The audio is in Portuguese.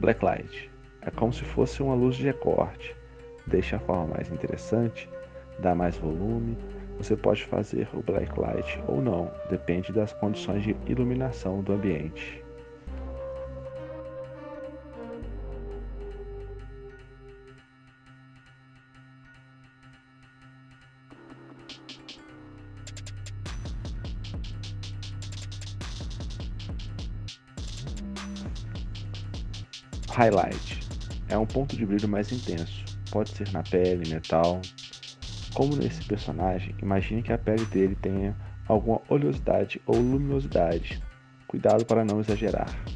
Blacklight. É como se fosse uma luz de recorte. Deixa a forma mais interessante, dá mais volume. Você pode fazer o blacklight ou não, depende das condições de iluminação do ambiente. Highlight é um ponto de brilho mais intenso. Pode ser na pele, metal. Como nesse personagem, imagine que a pele dele tenha alguma oleosidade ou luminosidade. Cuidado para não exagerar.